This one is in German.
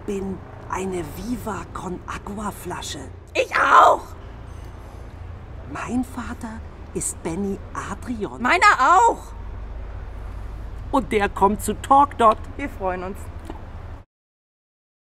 bin eine Viva con Agua Flasche. Ich auch! Mein Vater ist Benny Adrian. Meiner auch! Und der kommt zu Talk Dot. Wir freuen uns.